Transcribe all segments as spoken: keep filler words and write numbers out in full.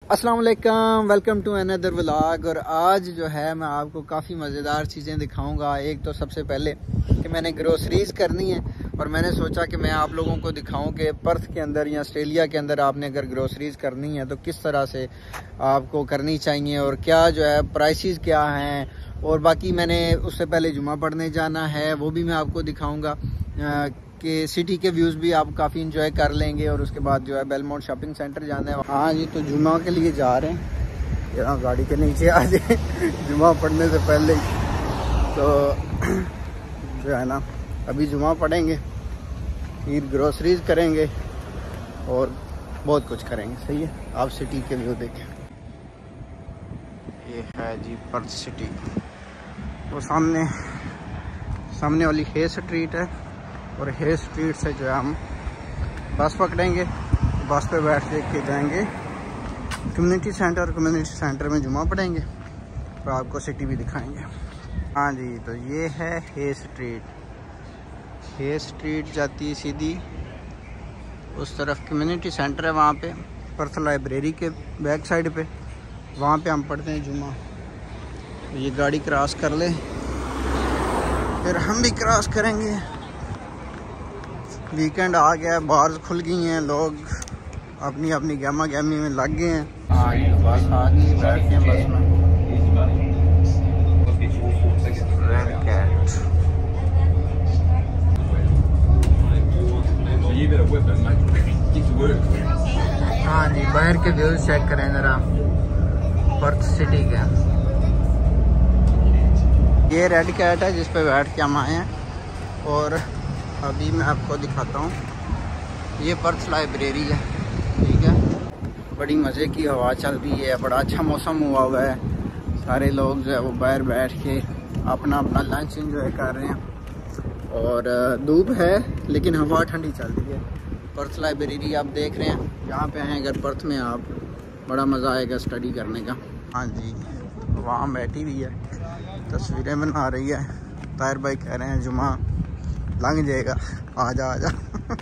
अस्सलाम वालेकुम, welcome to another vlog. और आज जो है मैं आपको काफ़ी मज़ेदार चीज़ें दिखाऊंगा। एक तो सबसे पहले कि मैंने ग्रोसरीज करनी है और मैंने सोचा कि मैं आप लोगों को दिखाऊं कि पर्थ के अंदर या ऑस्ट्रेलिया के अंदर आपने अगर ग्रोसरीज करनी है तो किस तरह से आपको करनी चाहिए और क्या जो है प्राइसेस क्या हैं। और बाकी मैंने उससे पहले जुमा पढ़ने जाना है, वो भी मैं आपको दिखाऊँगा कि सिटी के व्यूज़ भी आप काफ़ी इंजॉय कर लेंगे। और उसके बाद जो है बेलमाउंट शॉपिंग सेंटर जाना है। हाँ जी, तो जुमा के लिए जा रहे हैं। यहाँ गाड़ी के नीचे आ जाए जुमा पढ़ने से पहले ही तो जो है ना अभी जुमा पढ़ेंगे, फिर ग्रोसरीज करेंगे और बहुत कुछ करेंगे। सही है, आप सिटी के व्यू देखें। ये है जी पर्थ सिटी। वो सामने सामने वाली हे स्ट्रीट है और हे स्ट्रीट से जो है हम बस पकड़ेंगे, बस पे बैठ के जाएंगे कम्युनिटी सेंटर। कम्युनिटी सेंटर में जुमा पढ़ेंगे और आपको सिटी भी दिखाएंगे। हाँ जी, तो ये है हे स्ट्रीट। हे स्ट्रीट जाती है सीधी उस तरफ, कम्युनिटी सेंटर है वहाँ पे, पर्थ लाइब्रेरी के बैक साइड पे, वहाँ पे हम पढ़ते हैं जुमा। तो ये गाड़ी क्रॉस कर ले, फिर हम भी क्रॉस करेंगे। वीकेंड आ गया, बार्स खुल गई हैं, लोग अपनी अपनी गहमा गहमी में लग गए हैं। हाँ ये बस आ गई, बैठते हैं बस में। Red cat. हाँ जी, बाहर के व्यूज चेक करें ज़रा पर्थ सिटी के। ये रेड कैट है जिस पे बैठ के हम आए हैं। और अभी मैं आपको दिखाता हूँ, ये पर्थ लाइब्रेरी है, ठीक है। बड़ी मज़े की हवा चल रही है, बड़ा अच्छा मौसम हुआ हुआ है। सारे लोग जो है वो बाहर बैठ के अपना अपना लंच एंजॉय कर रहे हैं। और धूप है लेकिन हवा ठंडी चल रही है। पर्थ लाइब्रेरी आप देख रहे हैं, यहाँ पे हैं अगर पर्थ में आप, बड़ा मज़ा आएगा स्टडी करने का। हाँ जी, वहाँ बैठी हुई है, तस्वीरें बना रही है। ताहिर भाई कह रहे हैं जुमा लंघ जाएगा, आजा आजा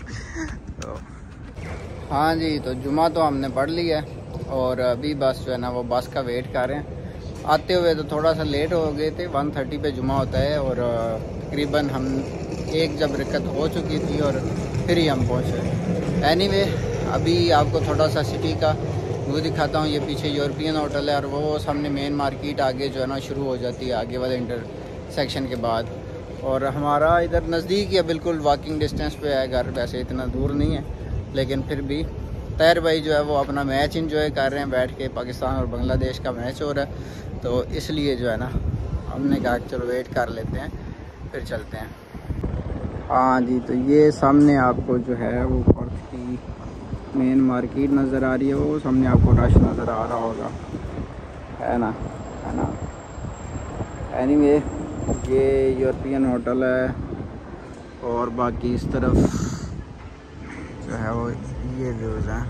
तो हाँ जी, तो जुमा तो हमने पढ़ लिया है और अभी बस जो है ना वो बस का वेट कर रहे हैं। आते हुए तो थोड़ा सा लेट हो गए थे, वन थर्टी पे जुमा होता है और तकरीबन हम एक जब रिकत हो चुकी थी और फिर ही हम पहुँचे। एनीवे, अभी आपको थोड़ा सा सिटी का वो दिखाता हूँ। ये पीछे यूरोपियन होटल है और वो सामने मेन मार्केट आगे जो है ना शुरू हो जाती है, आगे वाले इंटरसेक्शन के बाद। और हमारा इधर नज़दीक है, बिल्कुल वॉकिंग डिस्टेंस पे है घर, वैसे इतना दूर नहीं है लेकिन फिर भी। ताहिर भाई जो है वो अपना मैच इंजॉय कर रहे हैं बैठ के, पाकिस्तान और बांग्लादेश का मैच हो रहा है, तो इसलिए जो है ना हमने कहा चलो वेट कर लेते हैं फिर चलते हैं। हाँ जी, तो ये सामने आपको जो है वो पर्थ की मेन मार्केट नज़र आ रही है, वो सामने आपको रश नज़र आ रहा होगा, है ना, है ना। एनीवे, ये यूरोपियन होटल है और बाकी इस तरफ जो है वो ये व्यूज़ हैं।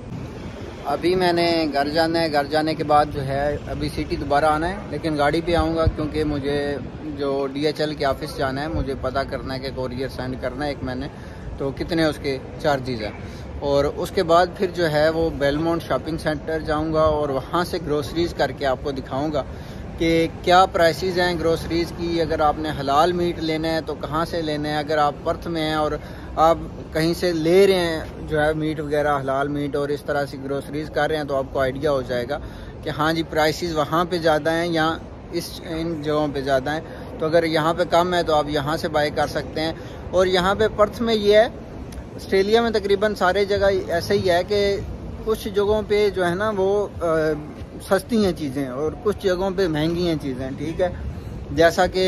अभी मैंने घर जाना है, घर जाने के बाद जो है अभी सिटी दोबारा आना है, लेकिन गाड़ी पे आऊँगा क्योंकि मुझे जो डीएचएल के ऑफिस जाना है, मुझे पता करना है कि कोरियर सेंड करना है एक महीने, तो कितने उसके चार्जेस हैं। और उसके बाद फिर जो है वो बेलमाउंट शॉपिंग सेंटर जाऊंगा और वहाँ से ग्रोसरीज करके आपको दिखाऊंगा कि क्या प्राइसेस हैं ग्रोसरीज की। अगर आपने हलाल मीट लेना है तो कहाँ से लेना है। अगर आप पर्थ में हैं और आप कहीं से ले रहे हैं जो है मीट वगैरह, हलाल मीट, और इस तरह से ग्रोसरीज कर रहे हैं, तो आपको आइडिया हो जाएगा कि हाँ जी प्राइसेस वहाँ पे ज़्यादा हैं या इस इन जगहों पे ज़्यादा हैं। तो अगर यहाँ पे कम है तो आप यहाँ से बाय कर सकते हैं। और यहाँ पे पर्थ में ये है, ऑस्ट्रेलिया में तकरीबन सारे जगह ऐसे ही है कि कुछ जगहों पे जो है ना वो आ, सस्ती हैं चीज़ें और कुछ जगहों पे महंगी हैं चीज़ें, ठीक है। जैसा कि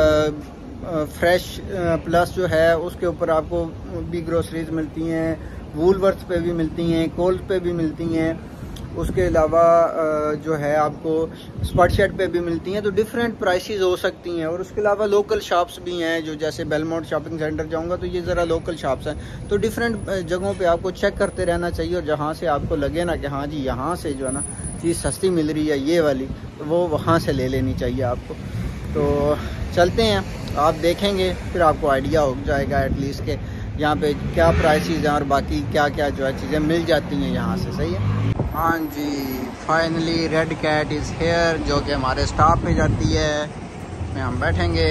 फ्रेश प्लस जो है उसके ऊपर आपको भी ग्रोसरीज मिलती हैं, वूलवर्थ पे भी मिलती हैं, कोल्ड पे भी मिलती हैं, उसके अलावा जो है आपको स्पॉटशेड पे भी मिलती हैं। तो डिफरेंट प्राइसेस हो सकती हैं। और उसके अलावा लोकल शॉप्स भी हैं, जो जैसे बेलमाउंट शॉपिंग सेंटर जाऊंगा तो ये ज़रा लोकल शॉप्स हैं। तो डिफरेंट जगहों पे आपको चेक करते रहना चाहिए और जहाँ से आपको लगे ना कि हाँ जी यहाँ से जो है ना चीज़ सस्ती मिल रही है ये वाली, तो वो वहाँ से ले लेनी चाहिए आपको। तो चलते हैं, आप देखेंगे फिर आपको आइडिया हो जाएगा एटलीस्ट के यहाँ पे क्या प्राइसेस हैं और बाकी क्या क्या जो है चीज़ें मिल जाती हैं यहाँ से। सही है। हाँ जी, finally red cat is here, जो कि हमारे स्टॉप पे जाती है, में हम बैठेंगे।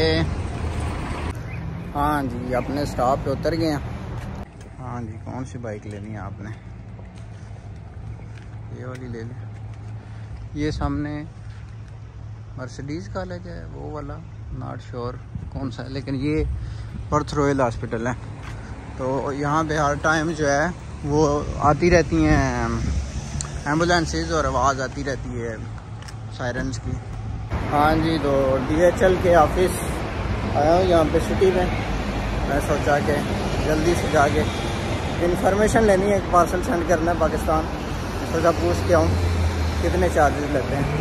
हाँ जी, अपने स्टॉप पे उतर गए हैं। हाँ जी, कौन सी बाइक लेनी है आपने? ये वाली ले लें। ये सामने मर्सिडीज़ कॉलेज है, वो वाला नॉट श्योर कौन सा है, लेकिन ये पर्थ रॉयल हॉस्पिटल है। तो यहाँ पे हर टाइम जो है वो आती रहती हैं एम्बुलेंसेज और आवाज़ आती रहती है सायरन्स की। हाँ जी, तो डी एच एल के ऑफिस आया हूँ यहाँ पे सिटी में। मैं सोचा कि जल्दी से जाके इन्फॉर्मेशन लेनी है, एक पार्सल सेंड करना है पाकिस्तान। सोचा पूछ के आऊँ कितने चार्जेस लेते हैं।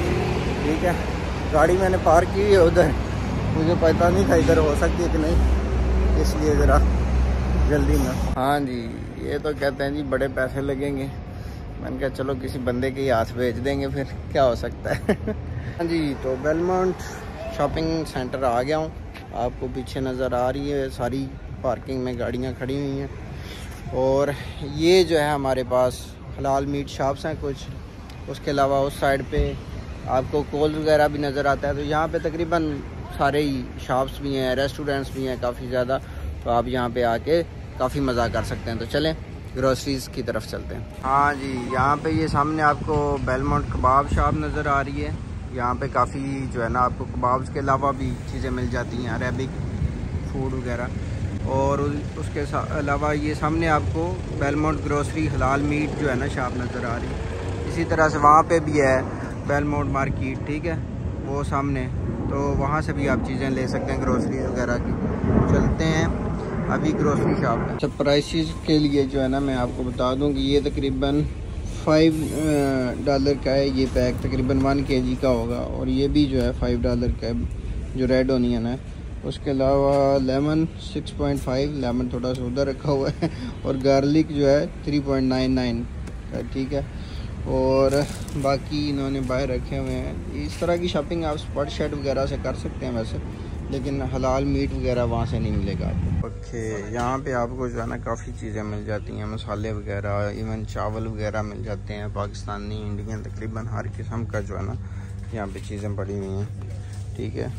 ठीक है, गाड़ी मैंने पार्क की है उधर, मुझे पता नहीं था इधर हो सकती है कि नहीं, इसलिए ज़रा जल्दी में। हाँ जी, ये तो कहते हैं जी बड़े पैसे लगेंगे। मैंने कहा चलो किसी बंदे के हाथ भेज देंगे, फिर क्या हो सकता है। हाँ जी, तो बेलमोंट शॉपिंग सेंटर आ गया हूँ। आपको पीछे नज़र आ रही है सारी पार्किंग में गाड़ियाँ खड़ी हुई हैं। और ये जो है हमारे पास हलाल मीट शॉप्स हैं कुछ, उसके अलावा उस साइड पे आपको कोल्ड वगैरह भी नज़र आता है। तो यहाँ पे तकरीबन सारे ही शॉप्स भी हैं, रेस्टोरेंट्स भी हैं काफ़ी ज़्यादा। तो आप यहाँ पे आके काफ़ी मज़ा कर सकते हैं। तो चलें ग्रोसरीज़ की तरफ चलते हैं। हाँ जी, यहाँ पे ये सामने आपको बेलमोंट कबाब शॉप नज़र आ रही है। यहाँ पे काफ़ी जो है ना आपको कबाब्स के अलावा भी चीज़ें मिल जाती हैं, अरेबिक फूड वगैरह। और उसके अलावा ये सामने आपको बेलमोंट ग्रोसरी हलाल मीट जो है ना शॉप नज़र आ रही है। इसी तरह से वहाँ पे भी है बेलमोंट मार्केट, ठीक है, वो सामने। तो वहाँ से भी आप चीज़ें ले सकते हैं ग्रोसरी वगैरह की। चलते हैं अभी ग्रोसरी शॉप है। अच्छा, प्राइसेस के लिए जो है ना मैं आपको बता दूं कि ये तकरीबन फाइव डॉलर का है। ये पैक तकरीबन वन केजी का होगा। और ये भी जो है फाइव डॉलर का है, जो रेड ओनियन है। उसके अलावा lemon six point five, lemon थोड़ा सा उधर रखा हुआ है। और गार्लिक जो है थ्री पॉइंट नाइन नाइन का, ठीक है। और बाकी इन्होंने बाहर रखे हुए हैं। इस तरह की शॉपिंग आप स्पॉट शर्ट वगैरह से कर सकते हैं वैसे, लेकिन हलाल मीट वगैरह वहाँ से नहीं मिलेगा आपको। ओके, यहाँ पे आपको जो है ना काफ़ी चीज़ें मिल जाती हैं, मसाले वगैरह, इवन चावल वगैरह मिल जाते हैं, पाकिस्तानी, इंडियन, तकरीबन हर किस्म का जो है ना यहाँ पे चीज़ें पड़ी हुई हैं, ठीक है।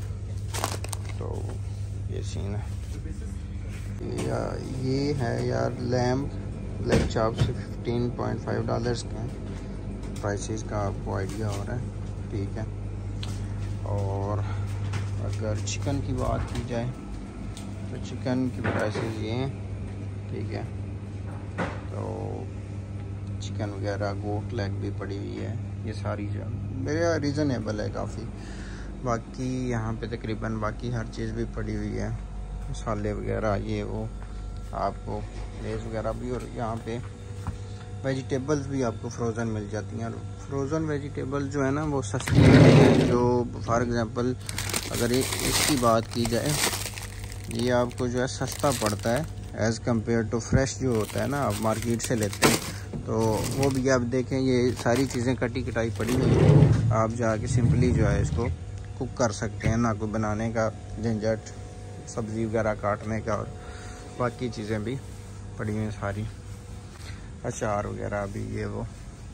तो ये सीन है। या ये है यार लैम्ब लेग चॉप से फिफ्टीन पॉइंट फाइव डॉलर्स के हैं। प्राइसेस का आपको आइडिया हो रहा है, ठीक है। और अगर चिकन की बात की जाए तो चिकन की प्राइसेस ये हैं, ठीक है। तो चिकन वगैरह, गोट लेग भी पड़ी हुई है, ये सारी जो मेरे रीज़नेबल है काफ़ी। बाकी यहाँ पे तकरीबन बाकी हर चीज़ भी पड़ी हुई है, मसाले वगैरह ये वो आपको, लेस वगैरह भी। और यहाँ पे वेजिटेबल्स भी आपको फ्रोज़न मिल जाती हैं। और फ्रोज़न वेजिटेबल जो है ना वो सस्ती है। जो फॉर एग्ज़ाम्पल अगर ये इसकी बात की जाए, ये आपको जो है सस्ता पड़ता है एज़ कम्पेयर टू फ्रेश जो होता है ना आप मार्केट से लेते हैं। तो वो भी आप देखें, ये सारी चीज़ें कटी कटाई पड़ी हुई हैं। आप जाके सिंपली जो है इसको कुक कर सकते हैं, ना कोई बनाने का झंझट, सब्ज़ी वगैरह काटने का। और बाकी चीज़ें भी पड़ी हुई सारी, अचार वगैरह भी ये वो।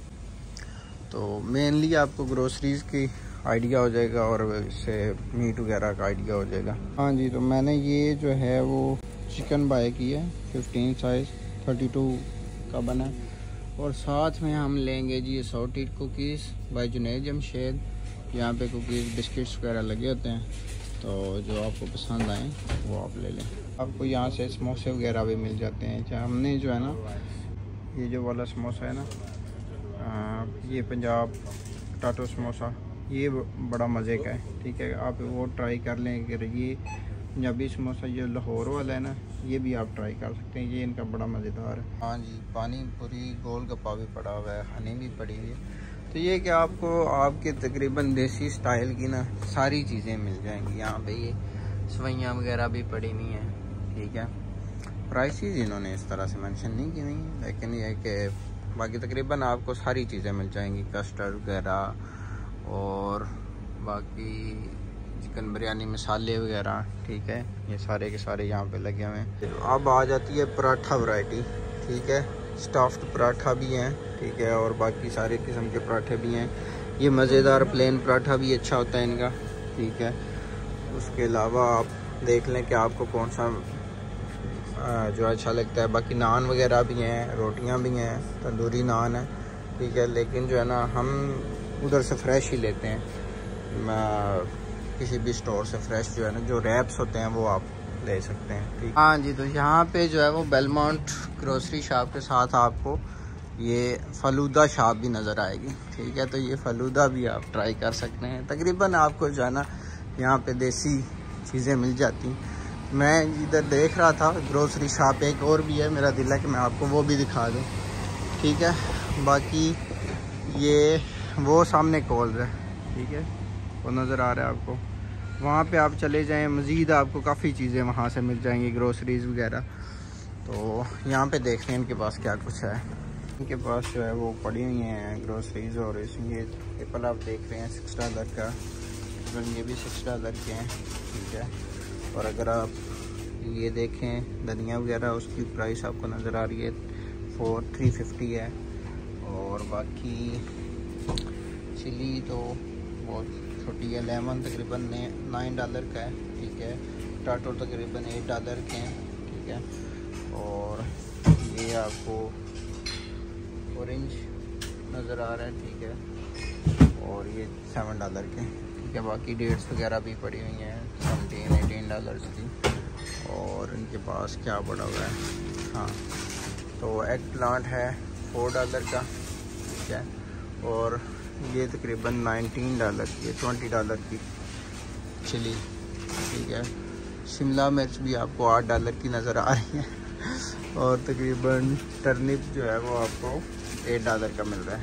तो मेनली आपको ग्रोसरीज़ की आइडिया हो जाएगा और इससे मीट वगैरह का आइडिया हो जाएगा। हाँ जी, तो मैंने ये जो है वो चिकन बाय की है, फिफ्टीन साइज़ थर्टी टू का बना। और साथ में हम लेंगे जी assorted cookies by Junaid Jamshed. यहाँ पे कुकीज़ बिस्किट्स वगैरह लगे होते हैं, तो जो आपको पसंद आए वो आप ले लें। आपको यहाँ से समोसे वगैरह भी मिल जाते हैं। अच्छा, हमने जो है ना ये जो वाला समोसा है ना, आ, ये पंजाब टाटो समोसा, ये बड़ा मज़े का है, ठीक है। आप वो ट्राई कर लें। अगर ये पंजाबी समोसा जो लाहौर वाला है ना, ये भी आप ट्राई कर सकते हैं, ये इनका बड़ा मज़ेदार है। हाँ जी, पानी पूरी, गोल गप्पा भी पड़ा हुआ है, हनी भी पड़ी हुई है। तो ये कि आपको आपके तकरीबन देसी स्टाइल की ना सारी चीज़ें मिल जाएंगी यहाँ पे। ये सवैयाँ वगैरह भी पड़ी हुई हैं, ठीक है। प्राइसेस इन्होंने इस तरह से मेंशन नहीं की हुई, लेकिन ये कि बाकी तकरीबन आपको सारी चीज़ें मिल जाएंगी, कस्टर्ड वगैरह और बाकी चिकन बिरयानी मसाले वगैरह, ठीक है। ये सारे के सारे यहाँ पे लगे हुए हैं। अब आ जाती है पराठा वैरायटी, ठीक है। स्टफ्ड पराठा भी हैं, ठीक है, और बाकी सारे किस्म के पराठे भी हैं। ये मज़ेदार प्लेन पराठा भी अच्छा होता है इनका, ठीक है। उसके अलावा आप देख लें कि आपको कौन सा जो अच्छा लगता है। बाकी नान वगैरह भी हैं, रोटियां भी हैं, तंदूरी नान है, ठीक है। लेकिन जो है ना हम उधर से फ्रेश ही लेते हैं, किसी भी स्टोर से फ्रेश जो है ना, जो रैप्स होते हैं वो आप ले सकते हैं, ठीक। हाँ जी, तो यहाँ पे जो है वो बेलमोंट ग्रोसरी शॉप के साथ आपको ये फ़लूदा शॉप भी नज़र आएगी, ठीक है। तो ये फ़लूदा भी आप ट्राई कर सकते हैं। तकरीबन आपको जो है ना यहाँ पे देसी चीज़ें मिल जाती। मैं इधर देख रहा था ग्रोसरी शॉप एक और भी है, मेरा दिल है कि मैं आपको वो भी दिखा दूँ, ठीक है। बाकी ये वो सामने कॉल है, ठीक है, वो नज़र आ रहा है आपको। वहाँ पे आप चले जाएं, मज़ीद आपको काफ़ी चीज़ें वहाँ से मिल जाएंगी, ग्रोसरीज़ वगैरह। तो यहाँ पे देखते हैं इनके पास क्या कुछ है। इनके पास जो है वो पड़ी हुई हैं ग्रोसरीज़, और इसमें ये एप्पल आप देख रहे हैं सिक्स डॉलर का, ये भी सिक्स डॉलर के हैं, ठीक है। और अगर आप ये देखें धनिया वगैरह, उसकी प्राइस आपको नज़र आ रही है फोर थ्री फिफ्टी है। और बाकी चिली तो बहुत छोटी है, लेमन तकरीबन नाइन डॉलर का है, ठीक है। टमाटो तकरीबन एट डॉलर के हैं, ठीक है। और ये आपको ऑरेंज नज़र आ रहा है, ठीक है, और ये सेवन डॉलर के, ठीक है। बाकी डेट्स वगैरह भी पड़ी हुई हैं सेवनटीन एटीन डॉलर्स की। और इनके पास क्या पड़ा हुआ है, हाँ, तो एग प्लांट है फोर डॉलर का, ठीक है। और ये तकरीबन नाइनटीन डॉलर की है, ट्वेंटी डॉलर की चिली, ठीक है। शिमला मिर्च भी आपको आठ डॉलर की नज़र आ रही है। और तकरीबन टर्निप जो है वो आपको एट डॉलर का मिल रहा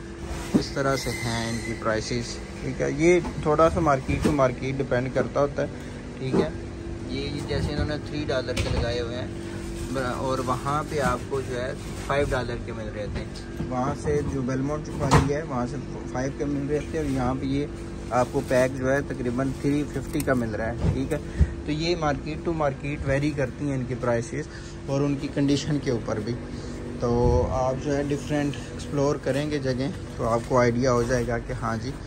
है। इस तरह से हैं इनकी प्राइसेस, ठीक है। ये थोड़ा सा मार्केट टू मार्केट डिपेंड करता होता है, ठीक है। ये जैसे इन्होंने थ्री डॉलर के लगाए हुए हैं, और वहाँ पे आपको जो है फाइव डॉलर के मिल रहे थे। वहाँ से जो बेलमोंट वाली है वहाँ से फाइव के मिल रहे थे, और यहाँ पे ये आपको पैक जो है तकरीबन थ्री फिफ्टी का मिल रहा है, ठीक है। तो ये मार्केट टू मार्केट वेरी करती हैं इनकी प्राइसेस, और उनकी कंडीशन के ऊपर भी। तो आप जो है डिफरेंट एक्सप्लोर करेंगे जगह, तो आपको आइडिया हो जाएगा कि हाँ जी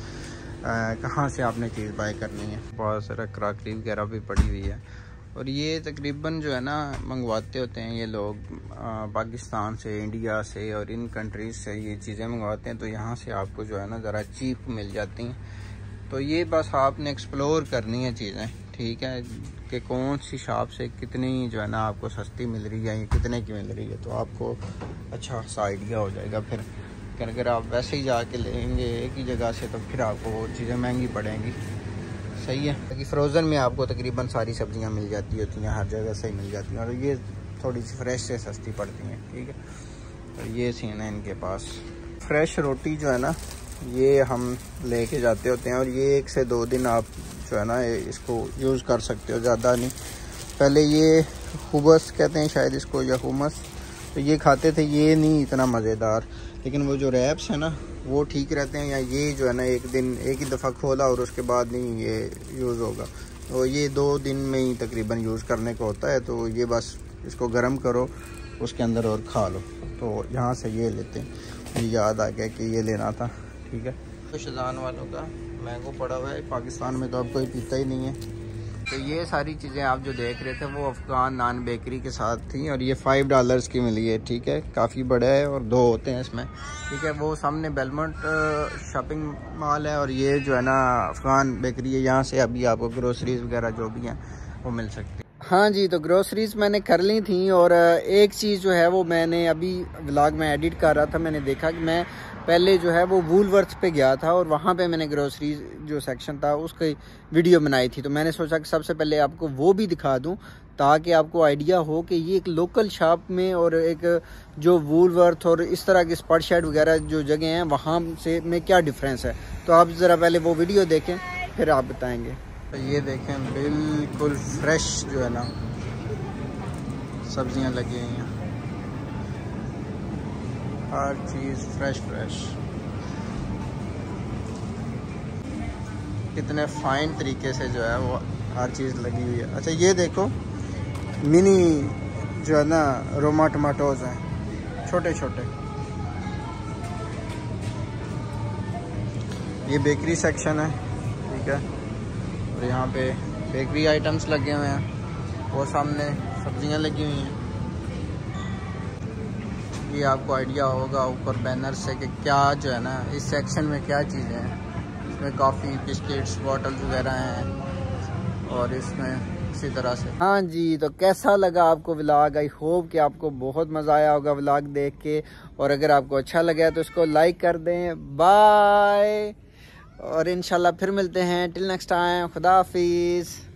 कहाँ से आपने चीज़ बाय करनी है। बहुत सारा क्रॉकरी वगैरह भी पड़ी हुई है। और ये तकरीबन जो है ना मंगवाते होते हैं ये लोग आ, पाकिस्तान से, इंडिया से, और इन कंट्रीज़ से ये चीज़ें मंगवाते हैं। तो यहाँ से आपको जो है ना ज़रा चीप मिल जाती हैं। तो ये बस आपने एक्सप्लोर करनी है चीज़ें, ठीक है, कि कौन सी शॉप से कितनी जो है ना आपको सस्ती मिल रही है, कितने की मिल रही है, तो आपको अच्छा सा आइडिया हो जाएगा। फिर अगर आप वैसे ही जाके लेंगे एक ही जगह से, तो फिर आपको वो चीज़ें महंगी पड़ेंगी, सही है। क्योंकि फ्रोज़न में आपको तकरीबन सारी सब्जियां मिल जाती होती हैं, हर जगह से ही मिल जाती हैं, और ये थोड़ी सी फ्रेश से सस्ती पड़ती हैं, ठीक है। तो ये सीन है इनके पास। फ्रेश रोटी जो है ना ये हम लेके जाते होते हैं, और ये एक से दो दिन आप जो है ना इसको यूज़ कर सकते हो, ज़्यादा नहीं। पहले ये हुबस कहते हैं शायद इसको, या हुमस, तो ये खाते थे, ये नहीं इतना मज़ेदार। लेकिन वो जो रैप्स है ना वो ठीक रहते हैं। या ये जो है ना एक दिन एक ही दफ़ा खोला और उसके बाद नहीं ये यूज़ होगा, तो ये दो दिन में ही तकरीबन यूज़ करने को होता है। तो ये बस इसको गर्म करो उसके अंदर और खा लो। तो यहाँ से ये लेते हैं, मुझे याद आ गया कि ये लेना था, ठीक है। तो शज़ान वालों का मैंगो पड़ा हुआ है, पाकिस्तान में तो अब कोई पीता ही नहीं है। तो ये सारी चीज़ें आप जो देख रहे थे वो अफ़गान नान बेकरी के साथ थी, और ये फाइव डॉलर्स की मिली है, ठीक है। काफ़ी बड़ा है और दो होते हैं इसमें, ठीक है। वो सामने बेलमोंट शॉपिंग मॉल है, और ये जो है ना अफ़गान बेकरी है। यहाँ से अभी आपको ग्रोसरीज़ वगैरह जो भी हैं वो मिल सकती है। हाँ जी, तो ग्रोसरीज़ मैंने कर ली थी, और एक चीज़ जो है वो मैंने अभी व्लॉग में एडिट कर रहा था, मैंने देखा कि मैं पहले जो है वो वूलवर्थ पे गया था, और वहाँ पे मैंने ग्रोसरीज जो सेक्शन था उसकी वीडियो बनाई थी। तो मैंने सोचा कि सबसे पहले आपको वो भी दिखा दूँ, ताकि आपको आइडिया हो कि ये एक लोकल शॉप में और एक जो वूलवर्थ और इस तरह के स्पॉट शेड वगैरह जो जगह हैं वहाँ से में क्या डिफरेंस है। तो आप ज़रा पहले वो वीडियो देखें, फिर आप बताएँगे। तो ये देखें बिल्कुल फ्रेश जो है ना सब्जियां लगी हुई हैं, हर चीज़ फ्रेश फ्रेश, कितने फाइन तरीके से जो है वो हर चीज़ लगी हुई है। अच्छा ये देखो मिनी जो है ना रोमा टमाटोज़ हैं, छोटे छोटे। ये बेकरी सेक्शन है, ठीक है। और यहाँ पे बेकरी आइटम्स लगे हुए हैं, वो सामने सब्जियां लगी हुई हैं। ये आपको आइडिया होगा ऊपर बैनर से कि क्या जो है ना इस सेक्शन में क्या चीज़ें हैं। इसमें कॉफ़ी, बिस्किट्स, बॉटल्स वगैरह हैं और इसमें इसी तरह से। हाँ जी, तो कैसा लगा आपको व्लॉग? आई होप कि आपको बहुत मज़ा आया होगा व्लॉग देख के। और अगर आपको अच्छा लगा तो इसको लाइक कर दें। बाय, और इंशाल्लाह फिर मिलते हैं। टिल नेक्स्ट टाइम, खुदा हाफिज़।